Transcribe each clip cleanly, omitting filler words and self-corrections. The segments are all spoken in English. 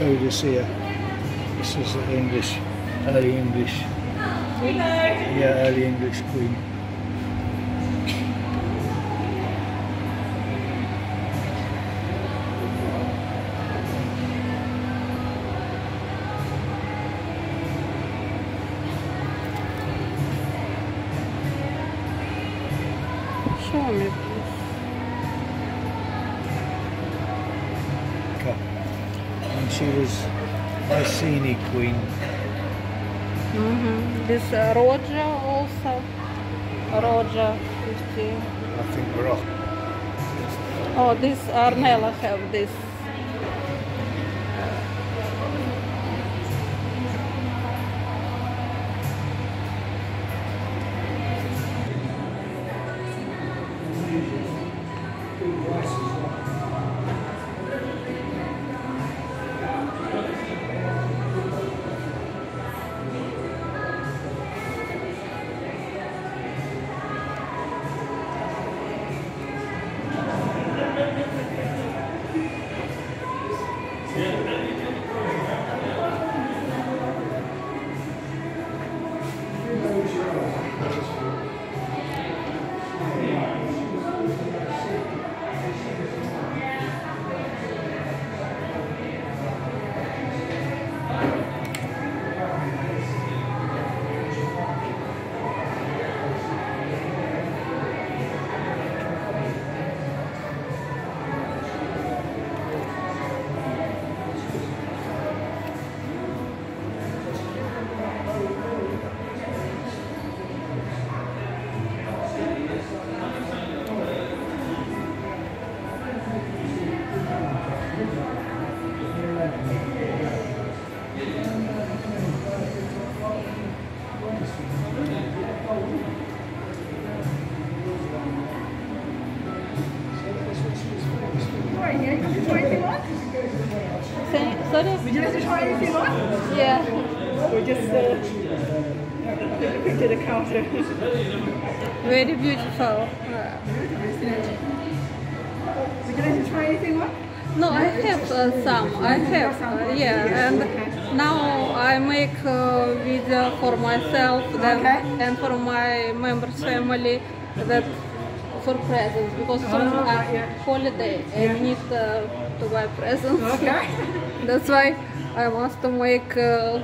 Otis here. This is the English, early English. Yeah, early English queen. Show me, please. And she was Iceni queen. This Roger also. Roger 50. I think we're off. Oh, this Arnella have this. Sorry? Would you like to try anything on? Yeah. Or just quick to the counter? Very beautiful. Would you like to try anything on? No, I have some. I have, yeah. And now I make a video for myself and for my members' family that for presents because soon holiday I need to buy presents. Okay. That's why I want to make that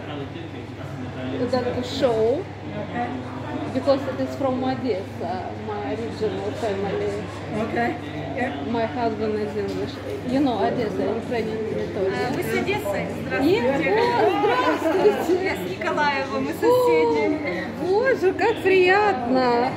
show because it is from Odessa, my original family. Okay. Yeah. My husband is English. You know Odessa, Ukrainian territory. Вы с Одессы? Здравствуйте. Я с Николаева, мы соседи. Боже, как приятно.